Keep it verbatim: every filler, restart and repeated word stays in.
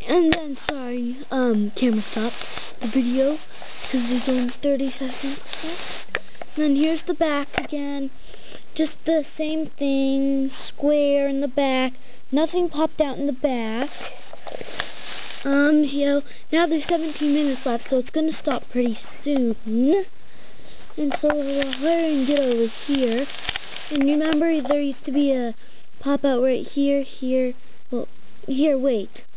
and then, sorry, um, camera stopped the video because there's only thirty seconds left. And then here's the back again. Just the same thing, square in the back. Nothing popped out in the back. Um, you know, now there's seventeen minutes left, so it's going to stop pretty soon. And so we'll hurry and get over here. And remember, there used to be a pop out right here, here. Well, here, wait.